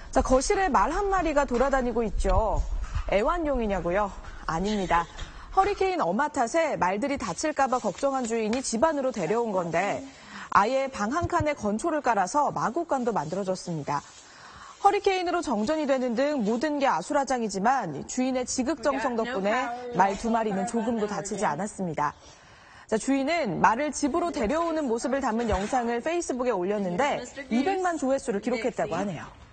자, 거실에 말 한 마리가 돌아다니고 있죠. 애완용이냐고요? 아닙니다. 허리케인 어마 탓에 말들이 다칠까봐 걱정한 주인이 집 안으로 데려온 건데 아예 방 한 칸에 건초를 깔아서 마구간도 만들어줬습니다. 허리케인으로 정전이 되는 등 모든 게 아수라장이지만 주인의 지극정성 덕분에 말 2마리는 조금도 다치지 않았습니다. 자, 주인은 말을 집으로 데려오는 모습을 담은 영상을 페이스북에 올렸는데 200만 조회수를 기록했다고 하네요.